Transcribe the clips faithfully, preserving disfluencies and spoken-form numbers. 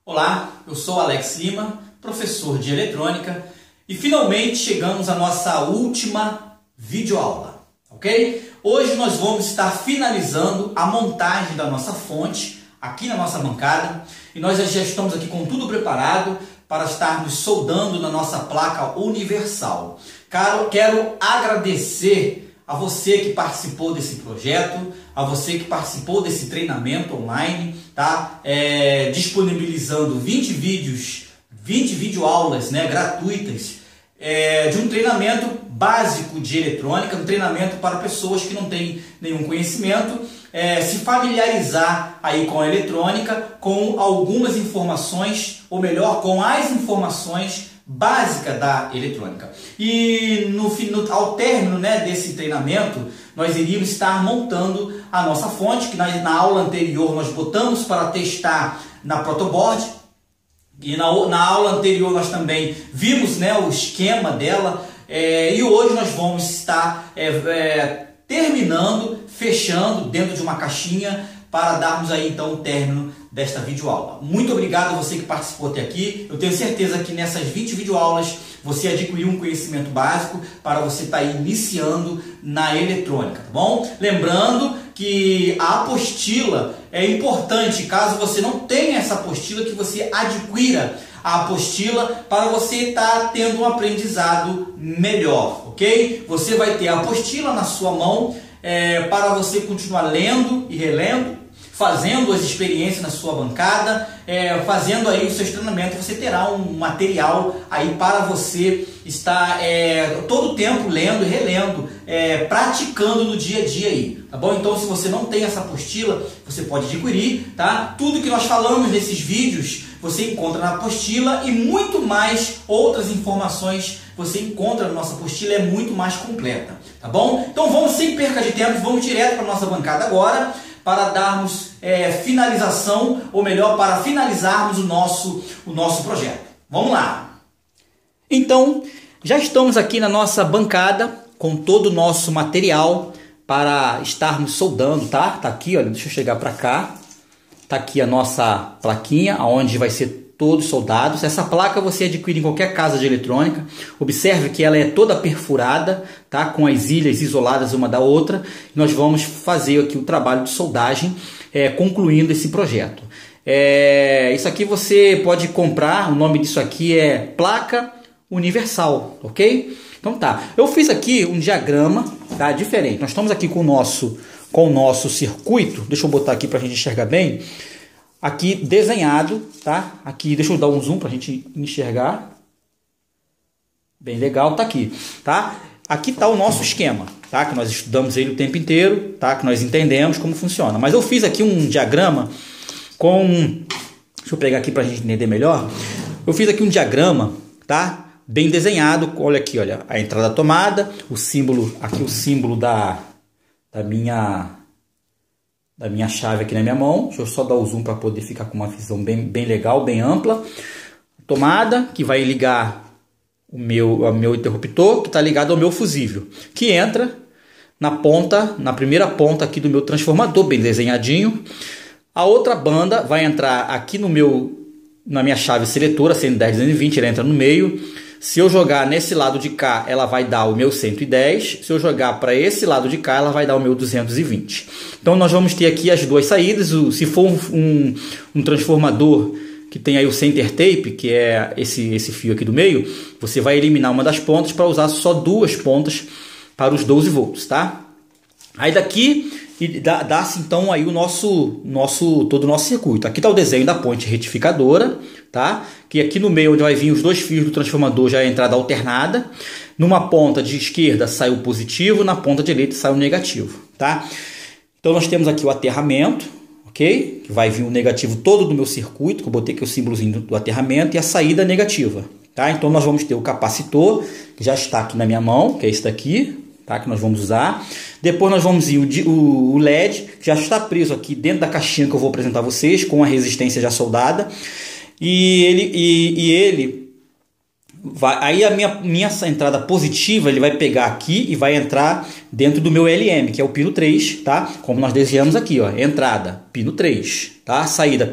Olá, eu sou Alex Lima, professor de eletrônica, e finalmente chegamos à nossa última videoaula, ok? Hoje nós vamos estar finalizando a montagem da nossa fonte aqui na nossa bancada e nós já estamos aqui com tudo preparado para estarmos soldando na nossa placa universal. Quero, quero agradecer a você que participou desse projeto, a você que participou desse treinamento online, tá? É, disponibilizando vinte vídeos, vinte videoaulas, né, gratuitas, é, de um treinamento básico de eletrônica, um treinamento para pessoas que não têm nenhum conhecimento, é, se familiarizar aí com a eletrônica, com algumas informações, ou melhor, com as informações básica da eletrônica. E no, no, ao término, né, desse treinamento, nós iríamos estar montando a nossa fonte, que na, na aula anterior nós botamos para testar na protoboard, e na, na aula anterior nós também vimos, né, o esquema dela, é, e hoje nós vamos estar é, é, terminando, fechando dentro de uma caixinha para darmos aí então o término desta videoaula. Muito obrigado a você que participou até aqui. Eu tenho certeza que nessas vinte videoaulas você adquiriu um conhecimento básico para você estar aí iniciando na eletrônica, tá bom? Lembrando que a apostila é importante, caso você não tenha essa apostila, que você adquira a apostila para você estar tendo um aprendizado melhor, ok? Você vai ter a apostila na sua mão é, para você continuar lendo e relendo, fazendo as experiências na sua bancada, é, fazendo aí os seus treinamentos. Você terá um material aí para você estar é, todo o tempo lendo e relendo, é, praticando no dia a dia aí, tá bom? Então, se você não tem essa apostila, você pode adquirir, tá? Tudo que nós falamos nesses vídeos você encontra na apostila e muito mais outras informações você encontra na nossa apostila, é muito mais completa, tá bom? Então vamos, sem perca de tempo, vamos direto para a nossa bancada agora, para darmos é, finalização, ou melhor, para finalizarmos o nosso, o nosso projeto. Vamos lá! Então, já estamos aqui na nossa bancada, com todo o nosso material para estarmos soldando, tá? Tá aqui, olha, deixa eu chegar para cá. Tá aqui a nossa plaquinha, onde vai ser todos soldados. Essa placa você adquire em qualquer casa de eletrônica. Observe que ela é toda perfurada, tá? Com as ilhas isoladas uma da outra. Nós vamos fazer aqui o trabalho de soldagem, é, concluindo esse projeto. É, isso aqui você pode comprar, o nome disso aqui é placa universal, ok? Então tá, eu fiz aqui um diagrama, tá, diferente. Nós estamos aqui com o nosso, com o nosso circuito, deixa eu botar aqui para a gente enxergar bem. Aqui desenhado, tá? Aqui, deixa eu dar um zoom para a gente enxergar. Bem legal, tá aqui, tá? Aqui tá o nosso esquema, tá? Que nós estudamos ele o tempo inteiro, tá? Que nós entendemos como funciona. Mas eu fiz aqui um diagrama com... Deixa eu pegar aqui para a gente entender melhor. Eu fiz aqui um diagrama, tá? Bem desenhado. Olha aqui, olha, a entrada da tomada, o símbolo, aqui o símbolo da, da minha... da minha chave aqui na minha mão. Deixa eu só dar o zoom para poder ficar com uma visão bem, bem legal, bem ampla. Tomada, que vai ligar o meu, o meu interruptor, que está ligado ao meu fusível, que entra na ponta, na primeira ponta aqui do meu transformador, bem desenhadinho. A outra banda vai entrar aqui no meu, na minha chave seletora, cento e dez, duzentos e vinte, ela entra no meio. Se eu jogar nesse lado de cá, ela vai dar o meu cento e dez. Se eu jogar para esse lado de cá, ela vai dar o meu duzentos e vinte. Então, nós vamos ter aqui as duas saídas. Se for um, um, um transformador que tem aí o center tape, que é esse, esse fio aqui do meio, você vai eliminar uma das pontas para usar só duas pontas para os doze volts, tá? Aí daqui dá-se então aí o nosso, nosso, todo o nosso circuito. Aqui está o desenho da ponte retificadora, tá? Que aqui no meio, onde vai vir os dois fios do transformador, já é a entrada alternada. Numa ponta de esquerda sai o positivo, na ponta direita sai o negativo, tá? Então nós temos aqui o aterramento, ok? Que vai vir o negativo todo do meu circuito, que eu botei aqui o símbolozinho do aterramento, e a saída negativa, tá? Então nós vamos ter o capacitor, que já está aqui na minha mão, que é esse daqui, tá? Que nós vamos usar. Depois nós vamos ir o, o, o L E D, que já está preso aqui dentro da caixinha que eu vou apresentar a vocês, com a resistência já soldada. E ele, e, e ele vai, aí a minha, minha entrada positiva, ele vai pegar aqui e vai entrar dentro do meu L M, que é o pino três, tá? Como nós desenhamos aqui, ó, entrada, pino três, tá? Saída,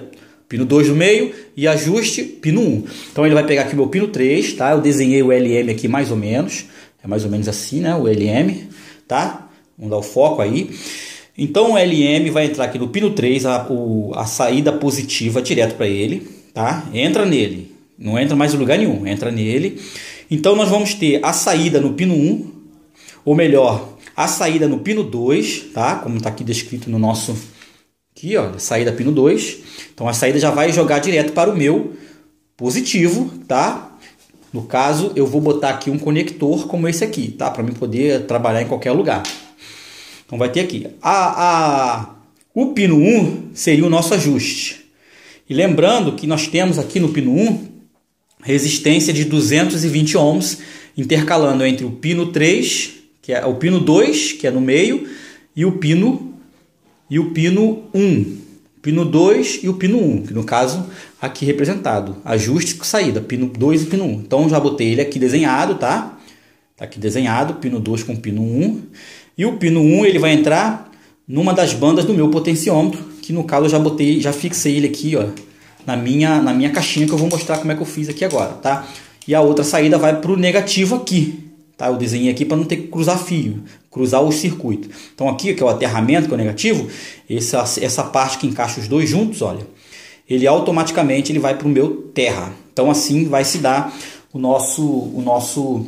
Pino dois no meio e ajuste, pino um. Então ele vai pegar aqui o meu pino três, tá? Eu desenhei o L M aqui mais ou menos. É mais ou menos assim, né? O L M, tá? Vamos dar o foco aí. Então o L M vai entrar aqui no pino três, a, o, a saída positiva direto para ele, tá? Entra nele. Não entra mais em lugar nenhum, entra nele. Então nós vamos ter a saída no pino um, ou melhor, a saída no pino dois, tá? Como está aqui descrito no nosso... Aqui, ó, saída pino dois. Então a saída já vai jogar direto para o meu positivo, tá? No caso, eu vou botar aqui um conector como esse aqui, tá? Para mim poder trabalhar em qualquer lugar. Então vai ter aqui. A, a, o pino um seria o nosso ajuste. E lembrando que nós temos aqui no pino um resistência de duzentos e vinte ohms, intercalando entre o pino três, que é o pino dois, que é no meio, e o pino e o pino um. Pino dois e o pino um, que no caso aqui representado. Ajuste com saída, pino dois e pino um. Então já botei ele aqui desenhado, tá? Tá aqui desenhado, pino dois com pino um. E o pino um ele vai entrar numa das bandas do meu potenciômetro, que no caso eu já botei, já fixei ele aqui, ó, na minha, na minha caixinha, que eu vou mostrar como é que eu fiz aqui agora, tá? E a outra saída vai para o negativo aqui, tá? Eu desenhei aqui para não ter que cruzar fio, cruzar o circuito. Então aqui, que é o aterramento, que é o negativo, essa, essa parte que encaixa os dois juntos, olha, ele automaticamente ele vai para o meu terra. Então assim vai se dar o nosso, o nosso,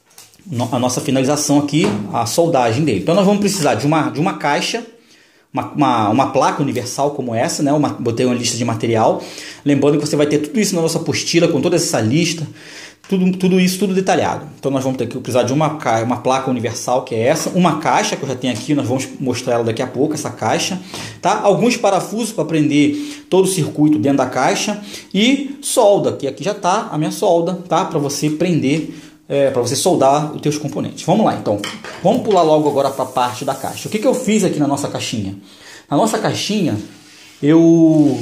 a nossa finalização aqui, a soldagem dele. Então nós vamos precisar de uma, de uma caixa, Uma, uma, uma placa universal como essa, né? Uma, botei uma lista de material. Lembrando que você vai ter tudo isso na nossa apostila, com toda essa lista, tudo, tudo isso, tudo detalhado. Então nós vamos ter que precisar de uma, uma placa universal, que é essa, uma caixa que eu já tenho aqui, nós vamos mostrar ela daqui a pouco, essa caixa, tá? Alguns parafusos para prender todo o circuito dentro da caixa e solda, que aqui já está a minha solda, tá? Para você prender, é, para você soldar os teus componentes. Vamos lá, então. Vamos pular logo agora para a parte da caixa. O que, que eu fiz aqui na nossa caixinha? Na nossa caixinha, eu,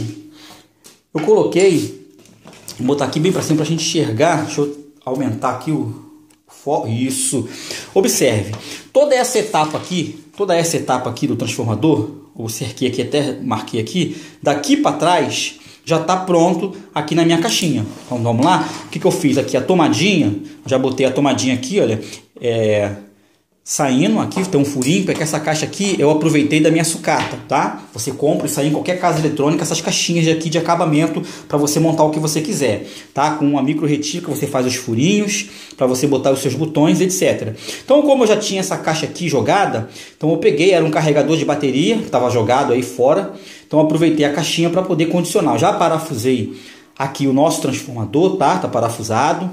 eu coloquei, vou botar aqui bem para cima para a gente enxergar. Deixa eu aumentar aqui o foco. Isso. Observe, toda essa etapa aqui, toda essa etapa aqui do transformador, eu cerquei aqui, até marquei aqui, daqui para trás já está pronto aqui na minha caixinha. Então vamos lá. O que, que eu fiz aqui? A tomadinha, já botei a tomadinha aqui, olha, é, saindo aqui, tem um furinho, porque essa caixa aqui eu aproveitei da minha sucata, tá? Você compra isso aí em qualquer casa eletrônica, essas caixinhas aqui de acabamento para você montar o que você quiser, tá? Com uma micro retífica você faz os furinhos para você botar os seus botões, etcétera. Então, como eu já tinha essa caixa aqui jogada, então eu peguei, era um carregador de bateria que estava jogado aí fora. Então eu aproveitei a caixinha para poder condicionar. Já parafusei aqui o nosso transformador, tá? Tá parafusado.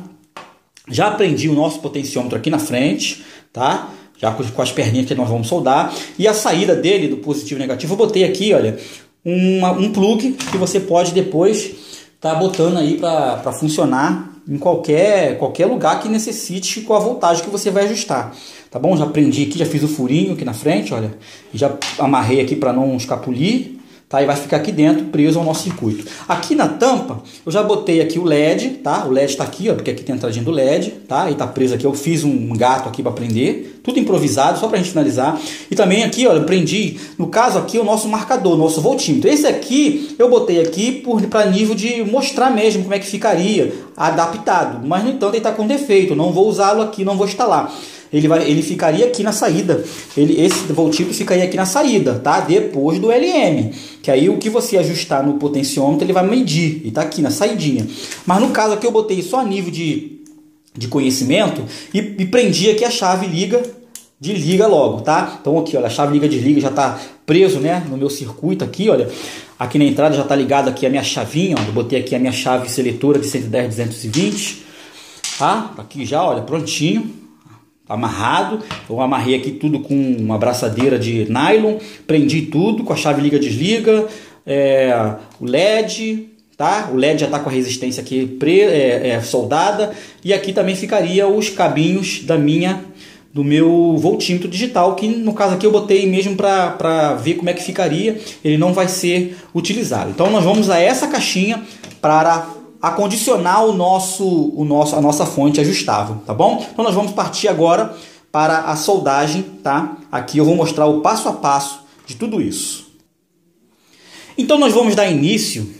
Já prendi o nosso potenciômetro aqui na frente, tá? Já com as perninhas que nós vamos soldar. E a saída dele, do positivo e negativo, eu botei aqui, olha, uma, um plug que você pode depois tá botando aí para funcionar em qualquer, qualquer lugar que necessite com a voltagem que você vai ajustar. Tá bom? Já prendi aqui, já fiz o furinho aqui na frente, olha. E já amarrei aqui para não escapulir. Tá? E vai ficar aqui dentro, preso ao nosso circuito. Aqui na tampa, eu já botei aqui o L E D, tá? O L E D está aqui, ó, porque aqui tem a entradinha do L E D, tá? E tá preso aqui, eu fiz um gato aqui para prender, tudo improvisado, só pra gente finalizar. E também aqui, ó, eu prendi, no caso aqui, o nosso marcador, o nosso voltímetro. Esse aqui, eu botei aqui para nível de mostrar mesmo como é que ficaria adaptado. Mas, no entanto, ele tá com defeito, não vou usá-lo aqui, não vou instalar. Ele, vai, ele ficaria aqui na saída, ele, esse voltímetro ficaria aqui na saída, tá? Depois do L M, que aí o que você ajustar no potenciômetro, ele vai medir, e tá aqui na saidinha. Mas no caso aqui eu botei só a nível de, de conhecimento e, e prendi aqui a chave liga, desliga logo, tá? Então aqui, olha, a chave liga, desliga já tá preso, né, no meu circuito aqui, olha. Aqui na entrada já tá ligado aqui a minha chavinha, ó, eu botei aqui a minha chave seletora de cento e dez, duzentos e vinte, tá? Aqui já, olha, prontinho. Amarrado, eu amarrei aqui tudo com uma abraçadeira de nylon, prendi tudo com a chave liga desliga, é, o L E D, tá? O L E D já está com a resistência aqui pre, é, é, soldada, e aqui também ficaria os cabinhos da minha, do meu voltímetro digital, que no caso aqui eu botei mesmo para ver como é que ficaria, ele não vai ser utilizado. Então nós vamos a essa caixinha para acondicionar o nosso, o nosso, a nossa fonte ajustável, tá bom? Então nós vamos partir agora para a soldagem, tá? Aqui eu vou mostrar o passo a passo de tudo isso. Então nós vamos dar início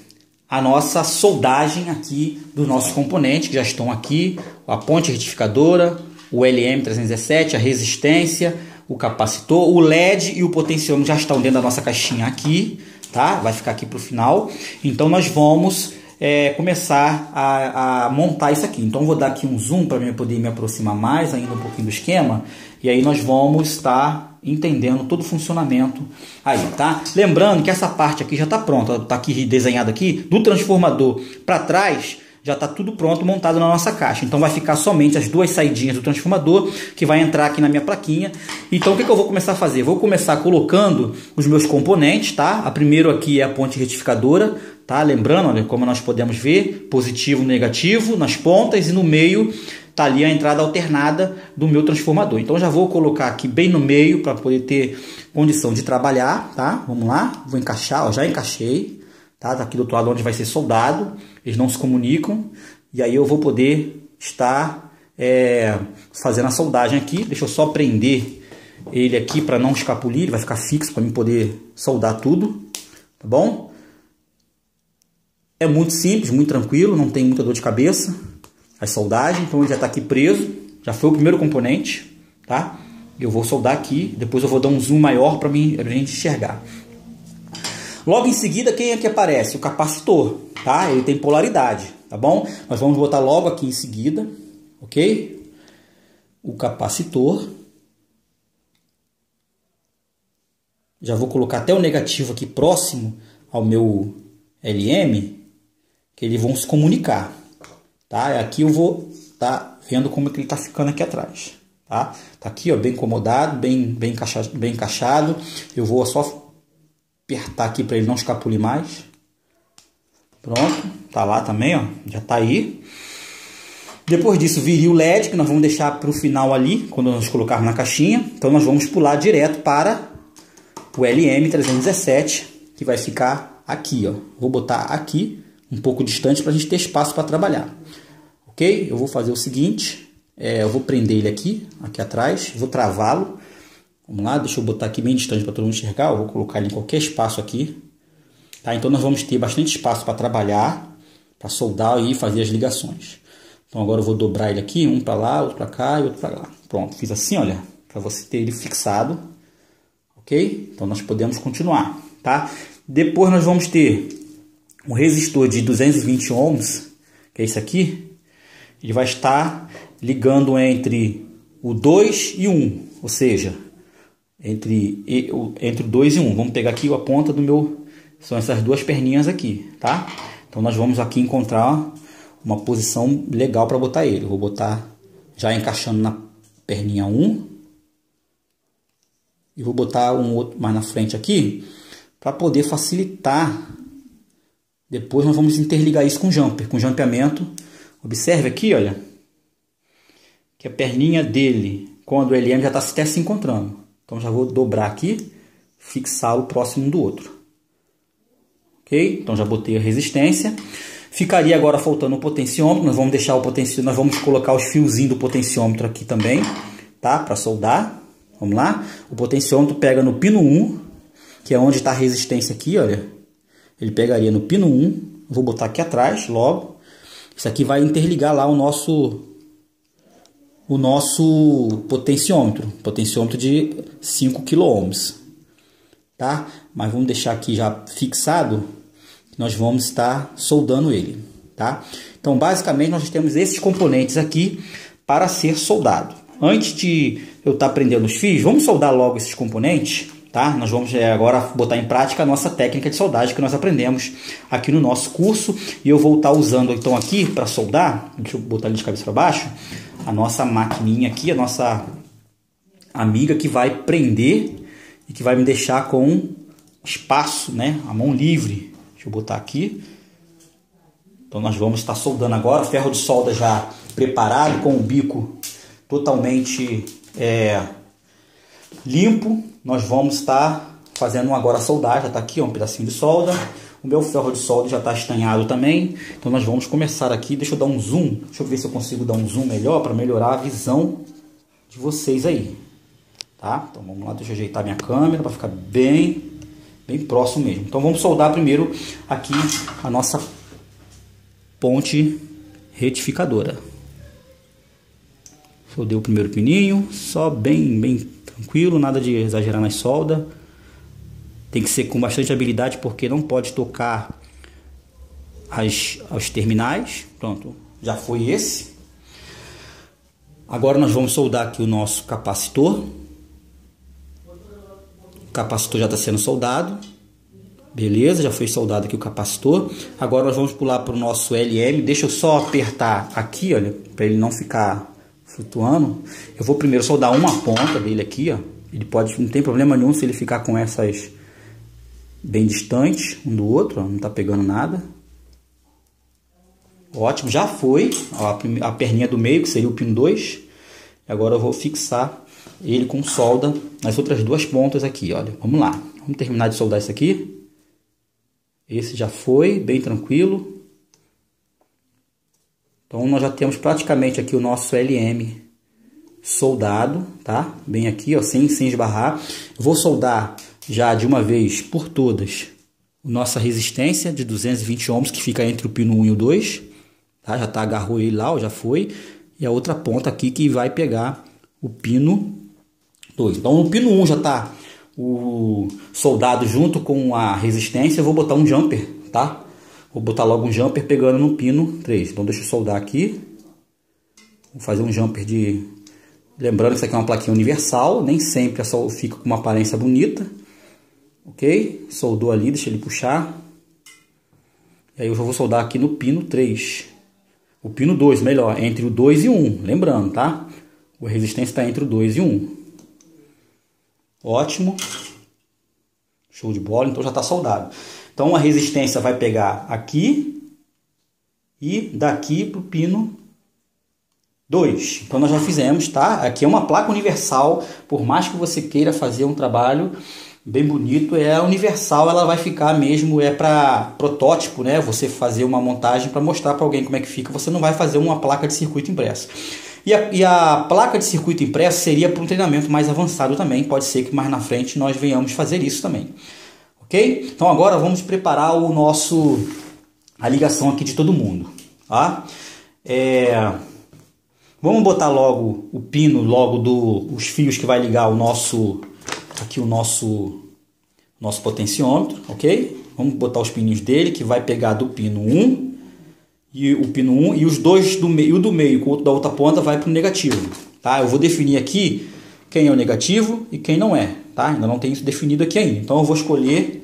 a nossa soldagem aqui dos nossos componentes, que já estão aqui, a ponte retificadora, o L M trezentos e dezessete, a resistência, o capacitor, o L E D e o potenciômetro já estão dentro da nossa caixinha aqui, tá? Vai ficar aqui para o final. Então nós vamos é, começar a, a montar isso aqui. Então vou dar aqui um zoom para eu poder me aproximar mais ainda um pouquinho do esquema, e aí nós vamos estar entendendo todo o funcionamento aí, tá? Lembrando que essa parte aqui já está pronta, está aqui desenhado aqui, do transformador para trás, já está tudo pronto, montado na nossa caixa. Então vai ficar somente as duas saidinhas do transformador, que vai entrar aqui na minha plaquinha. Então o que, que eu vou começar a fazer? Vou começar colocando os meus componentes, tá? A primeiro aqui é a ponte retificadora, tá? Lembrando, olha, como nós podemos ver, positivo, negativo nas pontas, e no meio tá ali a entrada alternada do meu transformador. Então já vou colocar aqui bem no meio para poder ter condição de trabalhar, tá? Vamos lá, vou encaixar, ó, já encaixei, tá? Tá aqui do outro lado onde vai ser soldado, eles não se comunicam, e aí eu vou poder estar é, fazendo a soldagem aqui. Deixa eu só prender ele aqui para não escapulir, ele vai ficar fixo para mim poder soldar tudo, tá bom? É muito simples, muito tranquilo, não tem muita dor de cabeça a soldagem. Então ele já está aqui preso, já foi o primeiro componente, tá? Eu vou soldar aqui, depois eu vou dar um zoom maior para mim, a gente enxergar. Logo em seguida, quem é que aparece? O capacitor, tá? Ele tem polaridade, tá bom? Nós vamos botar logo aqui em seguida, ok? O capacitor. Já vou colocar até o negativo aqui próximo ao meu L M, que eles vão se comunicar. Tá? Aqui eu vou tá vendo como é que ele está ficando aqui atrás, tá? Tá aqui, ó, bem acomodado, bem bem encaixado, bem encaixado. Eu vou só apertar aqui para ele não escapulir mais. Pronto, tá lá também, ó, já tá aí. Depois disso, viria o L E D, que nós vamos deixar para o final ali, quando nós colocarmos na caixinha. Então nós vamos pular direto para o L M trezentos e dezessete, que vai ficar aqui, ó. Vou botar aqui, um pouco distante, para a gente ter espaço para trabalhar. Ok? Eu vou fazer o seguinte, é, eu vou prender ele aqui, aqui atrás, vou travá-lo. Vamos lá, deixa eu botar aqui bem distante para todo mundo enxergar. Eu vou colocar ele em qualquer espaço aqui. Tá? Então nós vamos ter bastante espaço para trabalhar, para soldar e fazer as ligações. Então agora eu vou dobrar ele aqui, um para lá, outro para cá e outro para lá. Pronto, fiz assim, olha, para você ter ele fixado. Ok? Então nós podemos continuar, tá? Depois nós vamos ter um resistor de duzentos e vinte ohms, que é esse aqui. Ele vai estar ligando entre o dois e um, ou seja, entre, entre o dois e um. Vamos pegar aqui a ponta do meu, são essas duas perninhas aqui, tá? Então nós vamos aqui encontrar uma posição legal para botar ele. Eu vou botar já encaixando na perninha um. E vou botar um outro mais na frente aqui, para poder facilitar. Depois nós vamos interligar isso com jumper, com jumpeamento. Observe aqui, olha, que a perninha dele com a do L M já está até se encontrando. Então já vou dobrar aqui, fixá-lo próximo um do outro. Ok? Então já botei a resistência. Ficaria agora faltando o potenciômetro. Nós vamos deixar o potenciômetro, nós vamos colocar os fiozinhos do potenciômetro aqui também, tá? Para soldar. Vamos lá? O potenciômetro pega no pino um, que é onde está a resistência aqui, olha. Ele pegaria no pino um. Vou botar aqui atrás, logo. Isso aqui vai interligar lá o nosso o nosso potenciômetro, potenciômetro de cinco quiloohms, tá? Mas vamos deixar aqui já fixado, nós vamos estar soldando ele, tá? Então, basicamente, nós temos esses componentes aqui para ser soldado. Antes de eu estar prendendo os fios, vamos soldar logo esses componentes, tá? Nós vamos agora botar em prática a nossa técnica de soldagem que nós aprendemos aqui no nosso curso. E eu vou estar usando então aqui para soldar, deixa eu botar ele de cabeça para baixo, a nossa maquininha aqui, a nossa amiga que vai prender e que vai me deixar com espaço, né? A mão livre. Deixa eu botar aqui. Então nós vamos estar soldando agora, ferro de solda já preparado, com o bico totalmente é, limpo. Nós vamos estar fazendo agora a soldagem. Já está aqui, ó, um pedacinho de solda. O meu ferro de solda já está estanhado também. Então nós vamos começar aqui. Deixa eu dar um zoom. Deixa eu ver se eu consigo dar um zoom melhor para melhorar a visão de vocês aí. Tá? Então vamos lá, deixa eu ajeitar minha câmera para ficar bem, bem próximo mesmo. Então vamos soldar primeiro aqui a nossa ponte retificadora. Soldei o primeiro pininho, só bem, bem tranquilo, nada de exagerar na solda. Tem que ser com bastante habilidade, porque não pode tocar as, os terminais. Pronto, já foi esse. Agora nós vamos soldar aqui o nosso capacitor. O capacitor já está sendo soldado. Beleza, já foi soldado aqui o capacitor. Agora nós vamos pular para o nosso L M. Deixa eu só apertar aqui, olha, para ele não ficar flutuando. Eu vou primeiro soldar uma ponta dele aqui, ó. Ele pode, não tem problema nenhum se ele ficar com essas bem distantes um do outro, ó, não está pegando nada. Ótimo, já foi ó, a perninha do meio, que seria o pino dois. Agora eu vou fixar ele com solda nas outras duas pontas aqui, olha. Vamos lá, vamos terminar de soldar isso aqui. Esse já foi, bem tranquilo. Então nós já temos praticamente aqui o nosso L M soldado, tá? Bem aqui, ó, sem, sem esbarrar. Eu vou soldar já de uma vez por todas nossa resistência de duzentos e vinte ohms, que fica entre o pino um e o dois, tá? Já tá, agarrou ele lá, ó, já foi. E a outra ponta aqui que vai pegar o pino dois. Então o pino um já tá o soldado junto com a resistência. Eu vou botar um jumper, tá? Vou botar logo um jumper pegando no pino três. Então deixa eu soldar aqui. Vou fazer um jumper de... Lembrando que isso aqui é uma plaquinha universal, nem sempre a sol fica com uma aparência bonita. Ok? Soldou ali, deixa ele puxar. E aí eu já vou soldar aqui no pino três. O pino dois, melhor, entre o dois e o um. Lembrando, tá? A resistência está entre o dois e o um. Ótimo. Show de bola, então já está soldado. Então a resistência vai pegar aqui e daqui para o pino dois. Então nós já fizemos, tá? Aqui é uma placa universal, por mais que você queira fazer um trabalho bem bonito, é universal, ela vai ficar mesmo, é para protótipo, né? Você fazer uma montagem para mostrar para alguém como é que fica, você não vai fazer uma placa de circuito impresso. E a, e a placa de circuito impresso seria para um treinamento mais avançado também, pode ser que mais na frente nós venhamos fazer isso também. Ok? Então agora vamos preparar o nosso, a ligação aqui de todo mundo, tá? É... Vamos botar logo o pino, logo do, os fios que vai ligar o nosso, aqui o nosso, nosso potenciômetro, ok? Vamos botar os pininhos dele, que vai pegar do pino um, e o pino um, e os dois do meio, o do meio com o outro da outra ponta vai para o negativo, tá? Eu vou definir aqui quem é o negativo e quem não é, tá? Ainda não tem isso definido aqui ainda, então eu vou escolher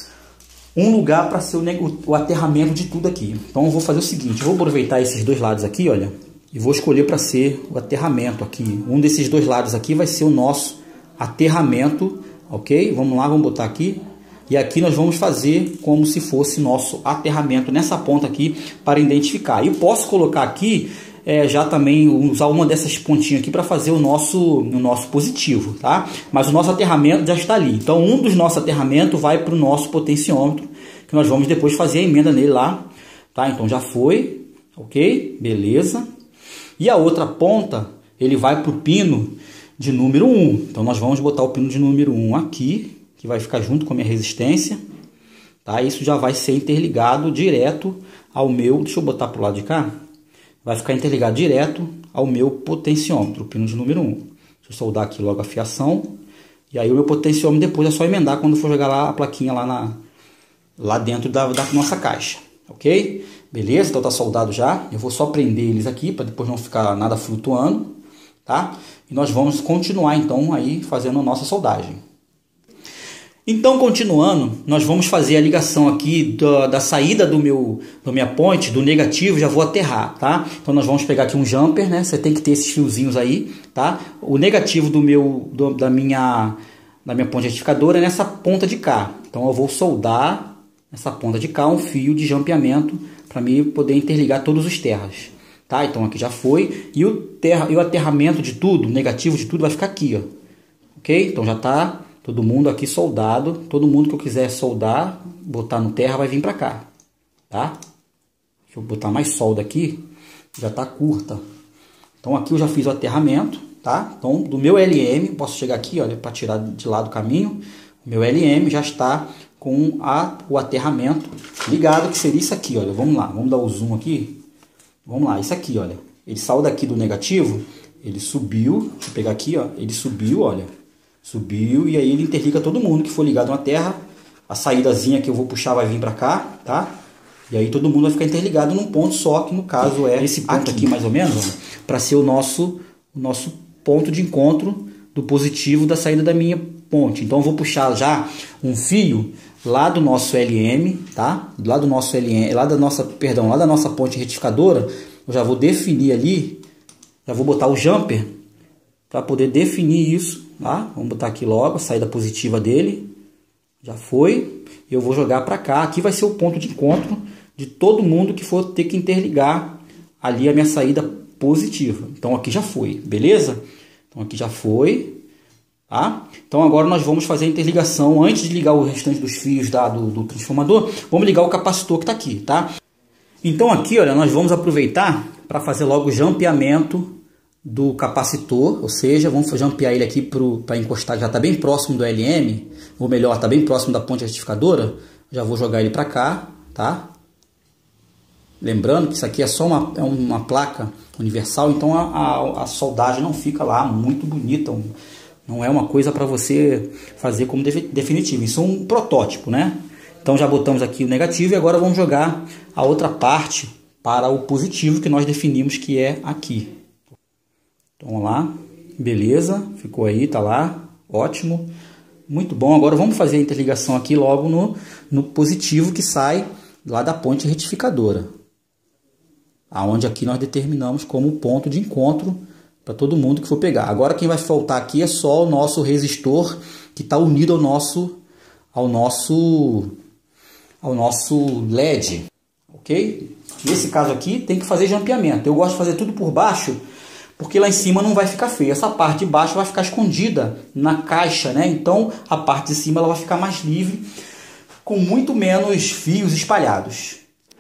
um lugar para ser o, o aterramento de tudo aqui. Então eu vou fazer o seguinte, eu vou aproveitar esses dois lados aqui, olha, e vou escolher para ser o aterramento aqui. Um desses dois lados aqui vai ser o nosso aterramento, ok? Vamos lá, vamos botar aqui. E aqui nós vamos fazer como se fosse nosso aterramento nessa ponta aqui para identificar. E posso colocar aqui é, já também usar uma dessas pontinhas aqui para fazer o nosso, o nosso positivo, tá? Mas o nosso aterramento já está ali. Então um dos nossos aterramentos vai para o nosso potenciômetro, que nós vamos depois fazer a emenda nele lá, tá? Então já foi, ok? Beleza. E a outra ponta, ele vai para o pino de número um. Então nós vamos botar o pino de número um aqui, que vai ficar junto com a minha resistência, tá? Isso já vai ser interligado direto ao meu, deixa eu botar para o lado de cá, vai ficar interligado direto ao meu potenciômetro, o pino de número um. Deixa eu soldar aqui logo a fiação, e aí o meu potenciômetro depois é só emendar quando for jogar lá a plaquinha lá, na, lá dentro da, da nossa caixa, ok? Beleza, então tá soldado já. Eu vou só prender eles aqui para depois não ficar nada flutuando, tá? E nós vamos continuar então aí fazendo a nossa soldagem. Então, continuando, nós vamos fazer a ligação aqui da, da saída do meu, da minha ponte, do negativo, já vou aterrar, tá? Então nós vamos pegar aqui um jumper, né? Você tem que ter esses fiozinhos aí, tá? O negativo do meu, do, da minha, da minha ponte retificadora é nessa ponta de cá. Então eu vou soldar nessa ponta de cá um fio de jampeamento para mim poder interligar todos os terras, tá? Então aqui já foi, e o, terra, e o aterramento de tudo, o negativo de tudo vai ficar aqui, ó, ok? Então já tá todo mundo aqui soldado, todo mundo que eu quiser soldar, botar no terra vai vir para cá, tá? Deixa eu botar mais solda aqui, já tá curta. Então aqui eu já fiz o aterramento, tá? Então do meu L M, posso chegar aqui, olha, para tirar de lado o caminho, o meu L M já está com a, o aterramento ligado, que seria isso aqui, olha. Vamos lá, vamos dar o zoom aqui. Vamos lá, isso aqui, olha. Ele saiu daqui do negativo, ele subiu, deixa eu pegar aqui, ó. Ele subiu, olha. Subiu e aí ele interliga todo mundo que for ligado na terra. A saídazinha que eu vou puxar vai vir para cá, tá? E aí todo mundo vai ficar interligado num ponto só, que no caso é esse ponto aqui, aqui mais ou menos, para ser o nosso, o nosso ponto de encontro do positivo da saída da minha ponte. Então eu vou puxar já um fio lá do nosso L M, tá? Lá do nosso L M, lá da nossa, perdão, lá da nossa ponte retificadora, eu já vou definir ali, já vou botar o jumper para poder definir isso, tá? Vamos botar aqui logo a saída positiva dele. Já foi. Eu vou jogar para cá. Aqui vai ser o ponto de encontro de todo mundo que for ter que interligar ali a minha saída positiva. Então aqui já foi, beleza? Então aqui já foi, tá? Então agora nós vamos fazer a interligação. Antes de ligar o restante dos fios da, do, do transformador, vamos ligar o capacitor que está aqui, tá? Então aqui, olha, nós vamos aproveitar para fazer logo o jampeamento do capacitor, ou seja, vamos jampear ele aqui para encostar, já está bem próximo do L M, ou melhor, está bem próximo da ponte retificadora. Já vou jogar ele para cá, tá? Lembrando que isso aqui é só uma, é uma placa universal, então a, a, a soldagem não fica lá muito bonita, não é uma coisa para você fazer como definitivo, isso é um protótipo, né? Então já botamos aqui o negativo e agora vamos jogar a outra parte para o positivo que nós definimos que é aqui. Então, vamos lá, beleza, ficou aí, tá lá, ótimo, muito bom. Agora vamos fazer a interligação aqui logo no, no positivo que sai lá da ponte retificadora, aonde aqui nós determinamos como ponto de encontro para todo mundo que for pegar. Agora quem vai faltar aqui é só o nosso resistor que está unido ao nosso, ao nosso, ao nosso L E D, ok? Nesse caso aqui tem que fazer jampeamento. Eu gosto de fazer tudo por baixo, porque lá em cima não vai ficar feio. Essa parte de baixo vai ficar escondida na caixa, né? Então a parte de cima ela vai ficar mais livre, com muito menos fios espalhados.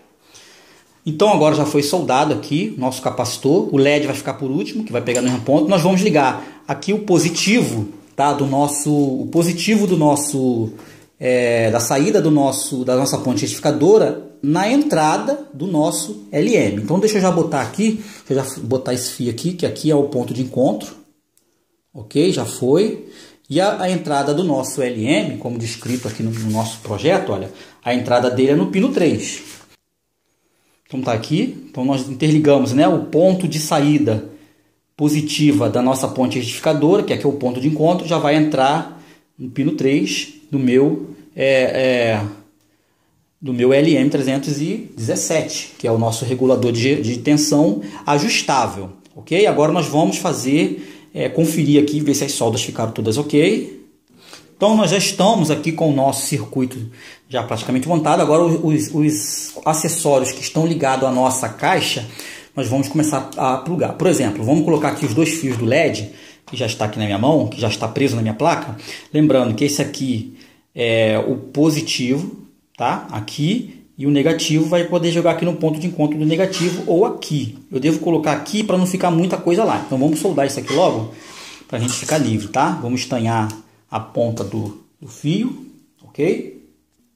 Então agora já foi soldado aqui nosso capacitor. O L E D vai ficar por último, que vai pegar no mesmo ponto. Nós vamos ligar aqui o positivo, tá? Do nosso, o positivo do nosso, é, da saída do nosso, da nossa ponte retificadora na entrada do nosso L M. Então deixa eu já botar aqui, deixa eu já botar esse fio aqui, que aqui é o ponto de encontro. Ok, já foi. E a, a entrada do nosso L M, como descrito aqui no, no nosso projeto, olha, a entrada dele é no pino três. Então tá aqui, então nós interligamos, né, o ponto de saída positiva da nossa ponte retificadora, que aqui é o ponto de encontro, já vai entrar no pino três do meu... É, é, do meu L M trezentos e dezessete, que é o nosso regulador de, de tensão ajustável, ok? Agora nós vamos fazer, é, conferir aqui, ver se as soldas ficaram todas ok. Então nós já estamos aqui com o nosso circuito já praticamente montado. Agora os, os acessórios que estão ligados à nossa caixa, nós vamos começar a plugar. Por exemplo, vamos colocar aqui os dois fios do L E D, que já está aqui na minha mão, que já está preso na minha placa. Lembrando que esse aqui é o positivo, tá? Aqui, e o negativo vai poder jogar aqui no ponto de encontro do negativo ou aqui. Eu devo colocar aqui para não ficar muita coisa lá. Então vamos soldar isso aqui logo para a gente ficar livre, tá? Vamos estanhar a ponta do, do fio, ok?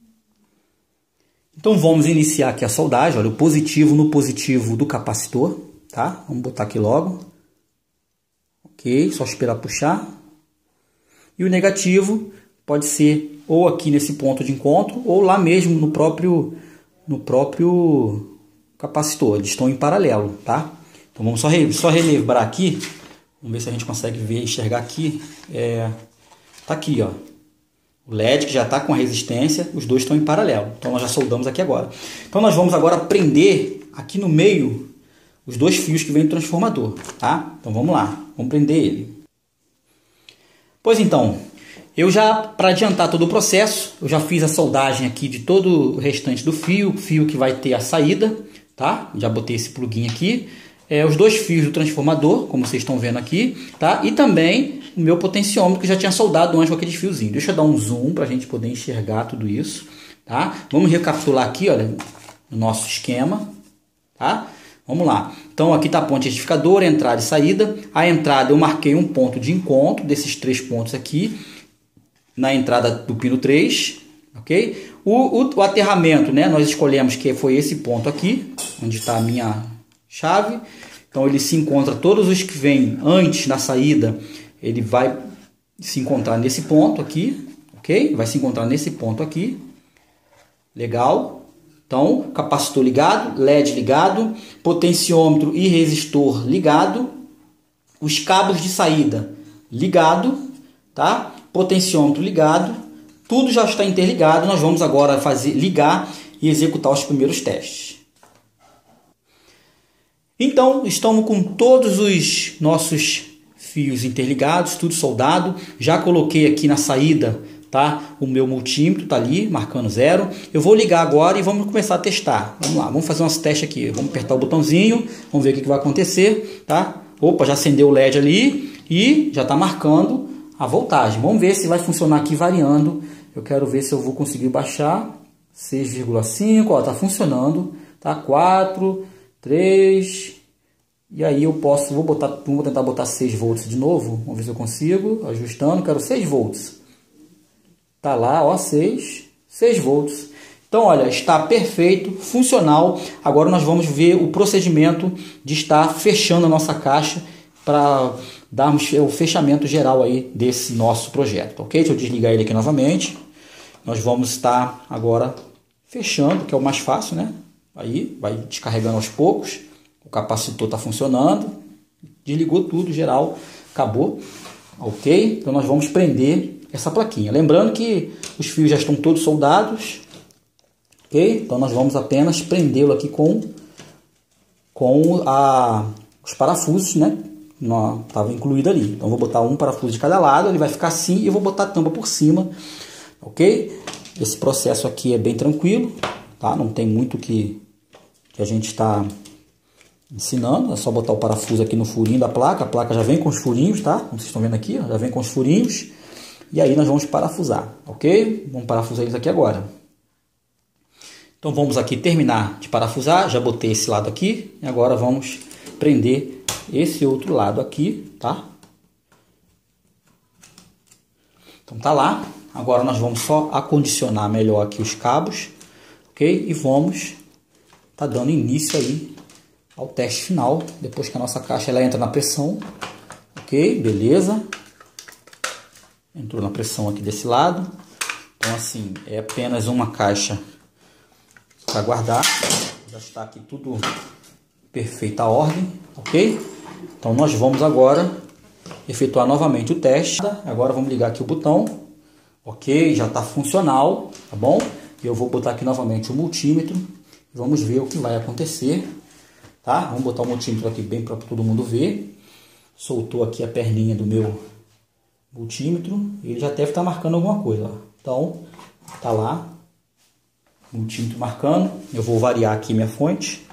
Então vamos iniciar aqui a soldagem. Olha, o positivo no positivo do capacitor, tá? Vamos botar aqui logo. Ok, só esperar puxar. E o negativo pode ser ou aqui nesse ponto de encontro, ou lá mesmo no próprio, no próprio capacitor. Eles estão em paralelo, tá? Então vamos só, re, só relembrar aqui. Vamos ver se a gente consegue ver, enxergar aqui. É, tá aqui, ó. O L E D que já está com a resistência, os dois estão em paralelo. Então nós já soldamos aqui agora. Então nós vamos agora prender aqui no meio os dois fios que vem do transformador, tá? Então vamos lá, vamos prender ele. Pois então, eu já, para adiantar todo o processo, eu já fiz a soldagem aqui de todo o restante do fio, o fio que vai ter a saída, tá? Já botei esse plugin aqui, é, os dois fios do transformador, como vocês estão vendo aqui, tá? E também o meu potenciômetro que já tinha soldado antes com aqueles fiozinhos. Deixa eu dar um zoom para a gente poder enxergar tudo isso, tá? Vamos recapitular aqui, olha, o nosso esquema, tá? Vamos lá. Então aqui está a ponte retificadora, entrada e saída. A entrada eu marquei um ponto de encontro desses três pontos aqui, na entrada do pino três, ok? O, o, o aterramento, né, nós escolhemos que foi esse ponto aqui, onde está a minha chave. Então ele se encontra, todos os que vêm antes na saída, ele vai se encontrar nesse ponto aqui, ok? Vai se encontrar nesse ponto aqui. Legal. Então, capacitor ligado, L E D ligado, potenciômetro e resistor ligado, os cabos de saída ligado, tá? Potenciômetro ligado, tudo já está interligado. Nós vamos agora fazer ligar e executar os primeiros testes. Então, estamos com todos os nossos fios interligados, tudo soldado. Já coloquei aqui na saída, tá? O meu multímetro tá ali, marcando zero. Eu vou ligar agora e vamos começar a testar. Vamos lá, vamos fazer umas testes aqui. Vamos apertar o botãozinho, vamos ver o que, que vai acontecer, tá? Opa, já acendeu o L E D ali e já está marcando a voltagem. Vamos ver se vai funcionar aqui variando. Eu quero ver se eu vou conseguir baixar. seis vírgula cinco, ó, tá funcionando, tá? quatro, três, e aí eu posso, vou botar, vou tentar botar seis volts de novo. Vamos ver se eu consigo, ajustando, quero seis volts. Tá lá, ó, seis, seis volts. Então, olha, está perfeito, funcional. Agora nós vamos ver o procedimento de estar fechando a nossa caixa para darmos o fechamento geral aí desse nosso projeto, ok? Deixa eu desligar ele aqui novamente. Nós vamos estar agora fechando, que é o mais fácil, né? Aí vai descarregando aos poucos. O capacitor está funcionando. Desligou tudo, geral, acabou, ok? Então nós vamos prender essa plaquinha. Lembrando que os fios já estão todos soldados, ok? Então nós vamos apenas prendê-lo aqui com, com a, os parafusos, né? Estava incluído ali. Então vou botar um parafuso de cada lado, ele vai ficar assim e eu vou botar a tampa por cima, ok? Esse processo aqui é bem tranquilo, tá? Não tem muito que, que a gente está ensinando, é só botar o parafuso aqui no furinho da placa. A placa já vem com os furinhos, tá? Como vocês estão vendo aqui, ó, já vem com os furinhos. E aí nós vamos parafusar, ok? Vamos parafusar eles aqui agora. Então vamos aqui terminar de parafusar, já botei esse lado aqui. E agora vamos prender esse outro lado aqui, tá? Então tá lá. Agora nós vamos só acondicionar melhor aqui os cabos, ok? E vamos tá dando início aí ao teste final, depois que a nossa caixa ela entra na pressão, ok? Beleza. Entrou na pressão aqui desse lado. Então assim, é apenas uma caixa para guardar. Já está aqui tudo perfeita ordem, ok? Então nós vamos agora efetuar novamente o teste. Agora vamos ligar aqui o botão, ok? Já está funcional, tá bom? E eu vou botar aqui novamente o multímetro. Vamos ver o que vai acontecer, tá? Vamos botar o multímetro aqui bem para todo mundo ver. Soltou aqui a perninha do meu multímetro. Ele já deve estar marcando alguma coisa, ó. Então, tá lá. Multímetro marcando. Eu vou variar aqui minha fonte.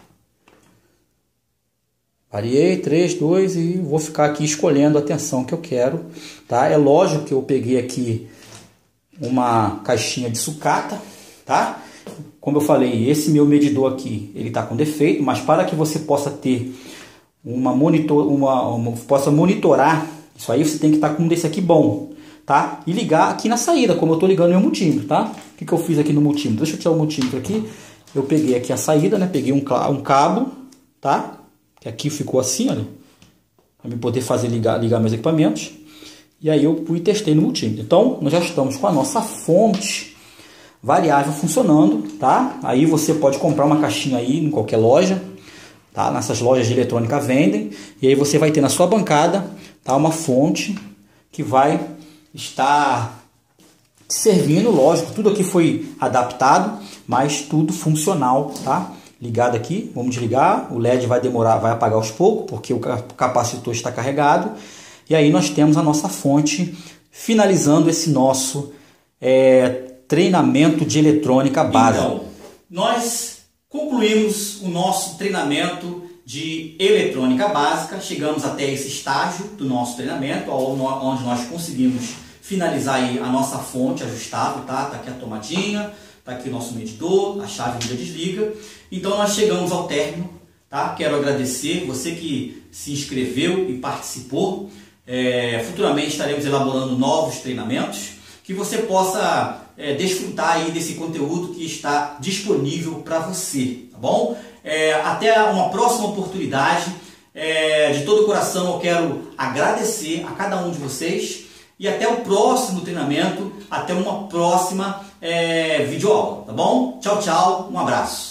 Variei, três, dois, e vou ficar aqui escolhendo a tensão que eu quero, tá? É lógico que eu peguei aqui uma caixinha de sucata, tá? Como eu falei, esse meu medidor aqui, ele está com defeito, mas para que você possa ter uma monitor, uma, uma possa monitorar isso aí, você tem que estar com um desse aqui bom, tá? E ligar aqui na saída, como eu estou ligando meu multímetro, tá? O que, que eu fiz aqui no multímetro? Deixa eu tirar o multímetro aqui. Eu peguei aqui a saída, né? Peguei um, um cabo, tá? Que aqui ficou assim, olha, para eu poder fazer ligar, ligar meus equipamentos. E aí eu fui e testei no multímetro. Então, nós já estamos com a nossa fonte variável funcionando, tá? Aí você pode comprar uma caixinha aí em qualquer loja, tá? Nessas lojas de eletrônica vendem. E aí você vai ter na sua bancada, tá? Uma fonte que vai estar servindo, lógico, tudo aqui foi adaptado, mas tudo funcional, tá? Ligado aqui, vamos desligar, o L E D vai demorar, vai apagar aos poucos, porque o capacitor está carregado. E aí nós temos a nossa fonte finalizando esse nosso é, treinamento de eletrônica básica. Então, nós concluímos o nosso treinamento de eletrônica básica, chegamos até esse estágio do nosso treinamento, onde nós conseguimos finalizar aí a nossa fonte ajustável, tá? Tá aqui a tomadinha, tá aqui o nosso medidor, a chave liga desliga. Então nós chegamos ao término, tá? Quero agradecer você que se inscreveu e participou. É, futuramente estaremos elaborando novos treinamentos, que você possa é, desfrutar aí desse conteúdo que está disponível para você, tá bom? É, até uma próxima oportunidade. É, de todo o coração eu quero agradecer a cada um de vocês e até o próximo treinamento, até uma próxima é, videoaula, tá bom? Tchau, tchau, um abraço.